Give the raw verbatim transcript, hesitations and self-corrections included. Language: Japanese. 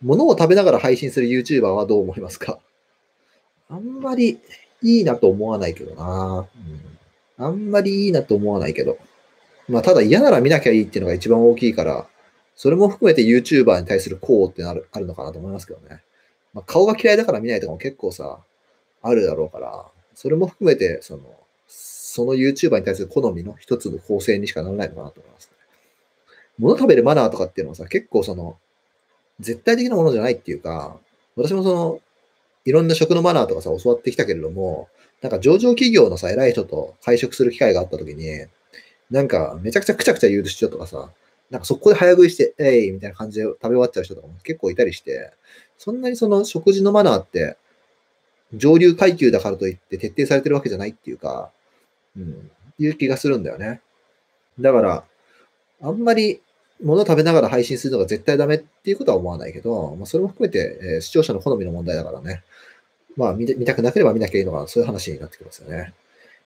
物を食べながら配信する YouTuber はどう思いますか？あんまりいいなと思わないけどな、うん。あんまりいいなと思わないけど。まあ、ただ嫌なら見なきゃいいっていうのが一番大きいから、それも含めて YouTuber に対するこうってなるあるのかなと思いますけどね。まあ、顔が嫌いだから見ないとかも結構さ、あるだろうから、それも含めて、その、その YouTuber に対する好みの一つの構成にしかならないのかなと思いますね。物食べるマナーとかっていうのはさ、結構その、絶対的なものじゃないっていうか、私もその、いろんな食のマナーとかさ、教わってきたけれども、なんか上場企業のさ、偉い人と会食する機会があった時に、なんかめちゃくちゃくちゃくちゃ言う人とかさ、なんかそこで早食いして、えいみたいな感じで食べ終わっちゃう人とかも結構いたりして、そんなにその食事のマナーって上流階級だからといって徹底されてるわけじゃないっていうか、うん、いう気がするんだよね。だから、あんまり物を食べながら配信するのが絶対ダメっていうことは思わないけど、まあ、それも含めて、えー視聴者の好みの問題だからね。まあ見て、見たくなければ見なきゃいいのが、そういう話になってきますよね。